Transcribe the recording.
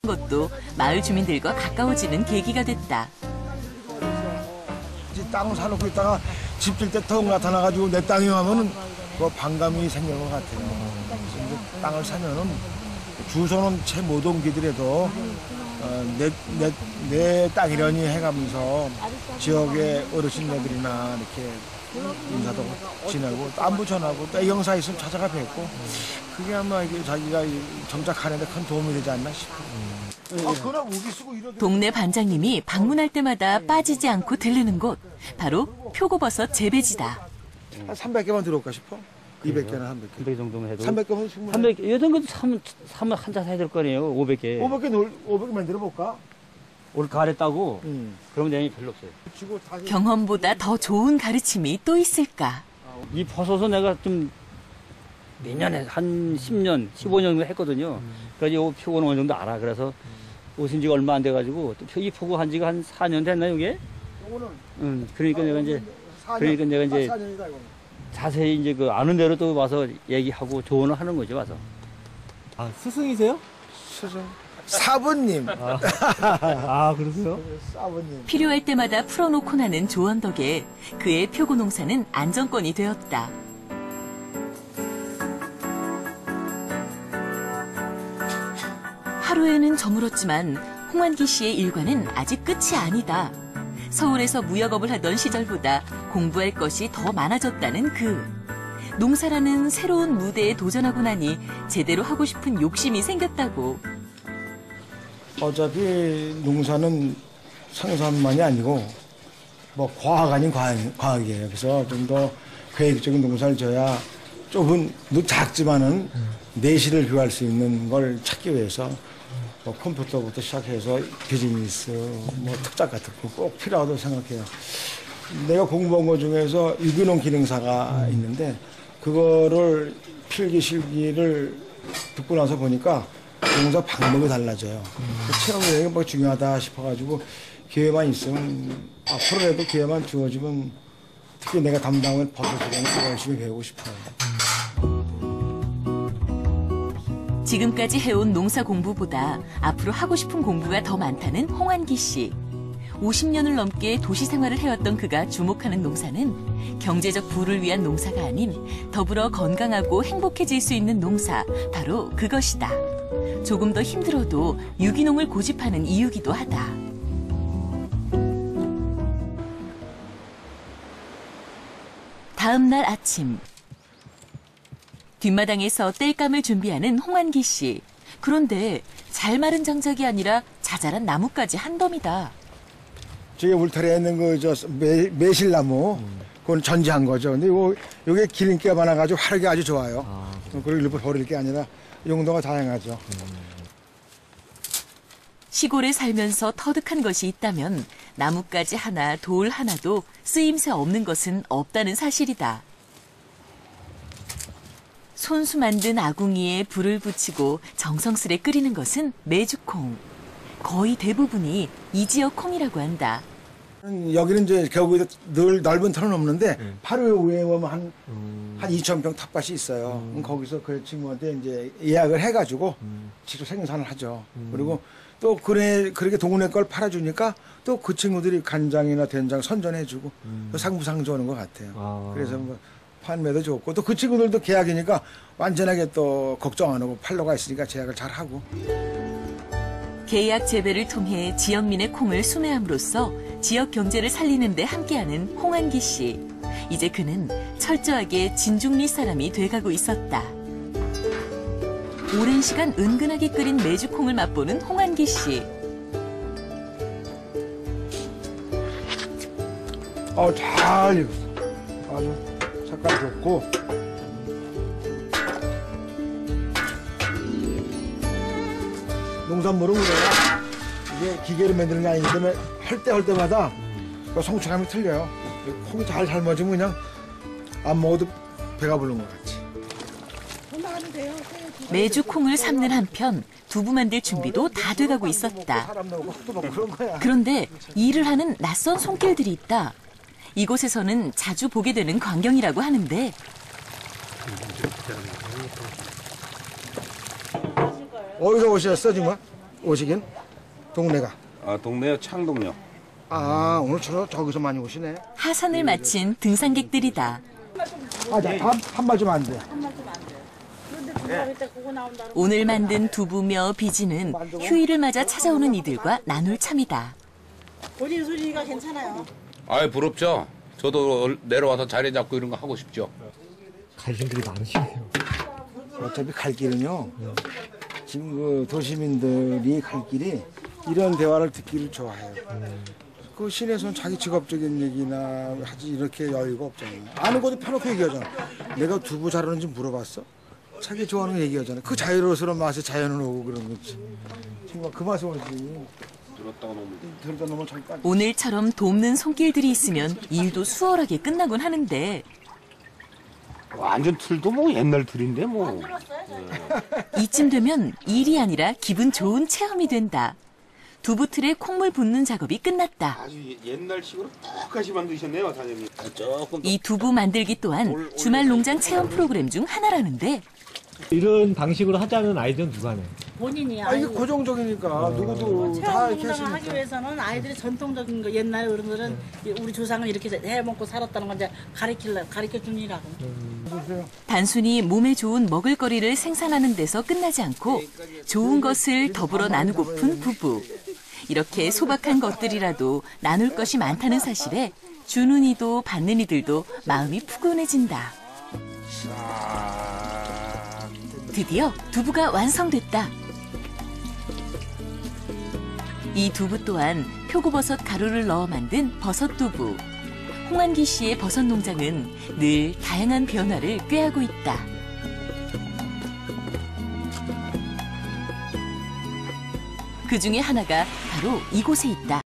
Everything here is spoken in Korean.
것도 마을 주민들과 가까워지는 계기가 됐다. 땅을 사놓고 있다가 집 질 때 턱 나타나가지고 내 땅이 하면은 그 반감이 생기는 것 같아요. 그래서 이제 땅을 사면은 주소는 채 못 옮기더라도 내 땅이려니 해가면서 지역의 어르신네들이나 이렇게 인사도 지내고 또 안부 전하고 또 영사 있으면 찾아가 뵙고 그게 아마 이게 자기가 정착하는 데 큰 도움이 되지 않나 싶어요. 동네 반장님이 방문할 때마다 빠지지 않고 들르는 곳, 바로 표고버섯 재배지다. 한 300개만 들어올까 싶어? 200개나 300개. 300개 정도면 해도. 300개면 충분해. 300개, 이런 것도 사면 한 잔 해야 될 거 아니에요, 500개. 500개 만들어볼까? 올 가을에 따고, 그러면 내용이 별로 없어요. 경험보다 더 좋은 가르침이 또 있을까? 이 버섯은 내가 좀 내년에 한 10년, 15년 정도 했거든요. 그래서 이 표고는 어느 정도 알아. 그래서 오신 지가 얼마 안 돼가지고, 또 이 표고 한 지가 한 4년 됐나, 이게? 그러니까 내가 이제, 자세히 이제 그 아는 대로 또 와서 얘기하고 조언을 하는 거죠, 와서. 아, 스승이세요? 스승. 사부님. 아, 그러세요? 사부님. 필요할 때마다 풀어놓고 나는 조언 덕에 그의 표고 농사는 안정권이 되었다. 하루에는 저물었지만 홍환기 씨의 일과는 아직 끝이 아니다. 서울에서 무역업을 하던 시절보다 공부할 것이 더 많아졌다는 그. 농사라는 새로운 무대에 도전하고 나니 제대로 하고 싶은 욕심이 생겼다고. 어차피 농사는 생산만이 아니고 뭐 과학 아닌 과학이에요. 그래서 좀 더 계획적인 농사를 져야 좁은 작지만은 내실을 비할 수 있는 걸 찾기 위해서 뭐 컴퓨터부터 시작해서 비즈니스, 뭐 특작 같은 거 꼭 필요하다고 생각해요. 내가 공부한 것 중에서 유기농 기능사가 있는데 그거를 필기 실기를 듣고 나서 보니까 농사 방법이 달라져요. 체험이 뭐 중요하다 싶어가지고 기회만 있으면 앞으로라도 기회만 주어지면 특히 내가 담당을 버섯이라는 열심히 배우고 싶어요. 지금까지 해온 농사 공부보다 앞으로 하고 싶은 공부가 더 많다는 홍환기 씨. 50년을 넘게 도시 생활을 해왔던 그가 주목하는 농사는 경제적 부를 위한 농사가 아닌 더불어 건강하고 행복해질 수 있는 농사, 바로 그것이다. 조금 더 힘들어도 유기농을 고집하는 이유기도 하다. 다음 날 아침. 뒷마당에서 땔감을 준비하는 홍환기 씨. 그런데 잘 마른 장작이 아니라 자잘한 나무까지 한 덤이다. 저기 울타리에 있는 매실나무, 그건 전지한 거죠. 근데 요게 기름기가 많아가지고 화력이 아주 좋아요. 그리고 일부러 버릴 게 아니라 용도가 다양하죠. 시골에 살면서 터득한 것이 있다면 나뭇가지 하나, 돌 하나도 쓰임새 없는 것은 없다는 사실이다. 손수 만든 아궁이에 불을 붙이고 정성스레 끓이는 것은 메주콩. 거의 대부분이 이 지역 콩이라고 한다. 여기는 이제 겨우기도 늘 넓은 터는 없는데 바로 위에 보면 한 2,000평 텃밭이 있어요. 거기서 그 친구한테 이제 예약을 해가지고 직접 생산을 하죠. 그리고 또 그렇게 동네 걸 팔아주니까 또 그 친구들이 간장이나 된장 선전해주고 또 상부상조 하는 것 같아요. 그래서 뭐 판매도 좋고 또 그 친구들도 계약이니까 완전하게 또 걱정 안 하고 팔로가 있으니까 제약을 잘 하고. 계약 재배를 통해 지역민의 콩을 수매함으로써 지역 경제를 살리는 데 함께하는 홍환기 씨. 이제 그는 철저하게 진중리 사람이 돼가고 있었다. 오랜 시간 은근하게 끓인 메주콩을 맛보는 홍환기 씨. 잘 익었어. 아주 색깔 좋고. 농산물은 우리가 이게 기계로 만드는 게 아니기 때문에 할 때마다 그 성취감이 틀려요. 콩이 잘 삶아지면 그냥 안 먹어도 배가 부른 것 같지. 매주 콩을 삶는 한편 두부 만들 준비도 다 돼가고 있었다. 그런데 일을 하는 낯선 손길들이 있다. 이곳에서는 자주 보게 되는 광경이라고 하는데 어디서 오셨어 정말? 오시긴? 동네가. 아, 동네요, 창동요. 아, 오늘 주로 저기서 많이 오시네. 하산을 마친 등산객들이다. 아, 한 말 좀 안 돼. 오늘 만든 두부며 비지는 휴일을 맞아 찾아오는 이들과 나눌 참이다. 본인 소리가 괜찮아요. 아이, 부럽죠? 저도 내려와서 자리 잡고 이런 거 하고 싶죠. 관심들이 많으시네요. 어차피 갈 길은요. 지금 그 도시민들이 갈 길이 이런 대화를 듣기를 좋아해요. 그 시내에서는 자기 직업적인 얘기나 하지 이렇게 여유가 없잖아요. 아는 것도 펴놓고 얘기하잖아. 내가 두부 잘하는지 물어봤어? 자기 좋아하는 거 얘기하잖아. 그 자유로운 맛에 자연은 오고 그런 거지. 정말 그 맛에 오지. 들었다 놓으면 절대 안 돼. 오늘처럼 돕는 손길들이 있으면 일도 수월하게 끝나곤 하는데 완전 틀도 뭐 옛날 틀인데 뭐. 이쯤 되면 일이 아니라 기분 좋은 체험이 된다. 두부틀에 콩물 붓는 작업이 끝났다. 아주 옛날식으로 똑같이 만드셨네요, 사장님. 조금 이 두부 만들기 또한 주말 농장 체험 프로그램 중 하나라는데 이런 방식으로 하자는 아이디어는 누가 내요? 본인이 아, 이게 고정적이니까 누구도 다 이렇게 체험 하시니까. 하기 위해서는 아이들이 전통적인 거 옛날 어른들은 우리 조상은 이렇게 해 먹고 살았다는 건 이제 가르쳐 주니라고. 단순히 몸에 좋은 먹을거리를 생산하는 데서 끝나지 않고 좋은 것을 더불어 나누고픈 부부. 이렇게 소박한 것들이라도 나눌 것이 많다는 사실에 주는 이도 받는 이들도 마음이 푸근해진다. 드디어 두부가 완성됐다. 이 두부 또한 표고버섯 가루를 넣어 만든 버섯두부. 홍한기 씨의 버섯 농장은 늘 다양한 변화를 꾀하고 있다. 그 중에 하나가 바로 이곳에 있다.